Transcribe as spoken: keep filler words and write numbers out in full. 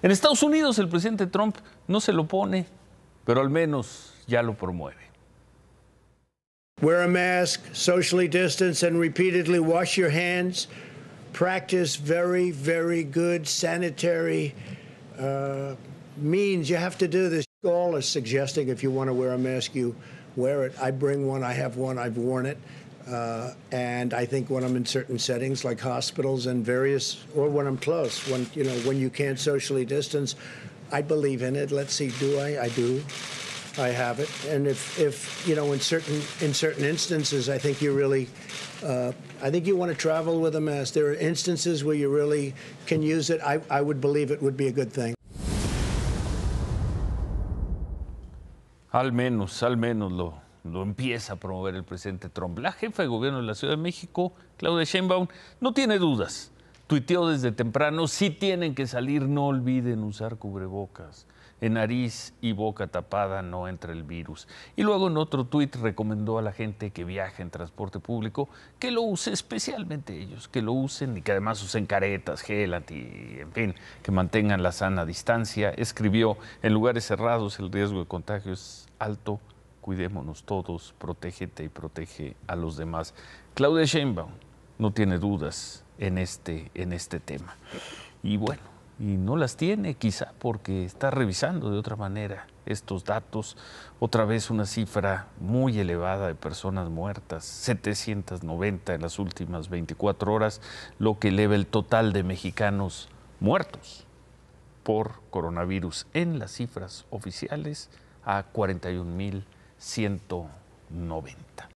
En Estados Unidos el presidente Trump no se lo pone, pero al menos ya lo promueve. Wear a mask, socially distance, and repeatedly wash your hands. Practice very, very good sanitary uh, means. You have to do this. All is suggesting if you want to wear a mask, you wear it. I bring one. I have one. I've worn it. Uh, and I think when I'm in certain settings like hospitals and various, or when I'm close, when, you know, when you can't socially distance, I believe in it. Let's see, do I? I do. I have it. And if, if you know, in certain, in certain instances, I think you really, uh, I think you want to travel with a mask. There are instances where you really can use it. I, I would believe it would be a good thing. Al menos, al menos lo, lo empieza a promover el presidente Trump. La jefa de gobierno de la Ciudad de México, Claudia Sheinbaum, no tiene dudas. Tuiteó desde temprano, si tienen que salir, no olviden usar cubrebocas. En nariz y boca tapada no entra el virus. Y luego en otro tuit recomendó a la gente que viaja en transporte público que lo use, especialmente ellos, que lo usen y que además usen caretas, gel, anti, en fin, que mantengan la sana distancia. Escribió, en lugares cerrados el riesgo de contagio es alto, cuidémonos todos, protégete y protege a los demás. Claudia Sheinbaum no tiene dudas en este, en este tema. Y bueno, y no las tiene quizá porque está revisando de otra manera estos datos. Otra vez una cifra muy elevada de personas muertas, setecientas noventa en las últimas veinticuatro horas, lo que eleva el total de mexicanos muertos por coronavirus en las cifras oficiales a cuarenta y un mil ciento noventa.